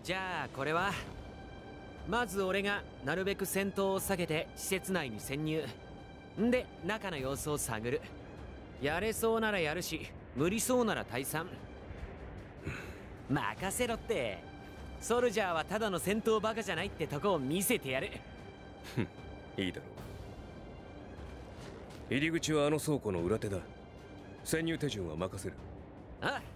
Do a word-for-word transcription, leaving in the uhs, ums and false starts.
じゃあこれはまず俺がなるべく戦闘を避けて施設内に潜入んで中の様子を探る。やれそうならやるし無理そうなら退散。任せろって。ソルジャーはただの戦闘バカじゃないってとこを見せてやる。 いいだろう。入り口はあの倉庫の裏手だ。潜入手順は任せる。 ああ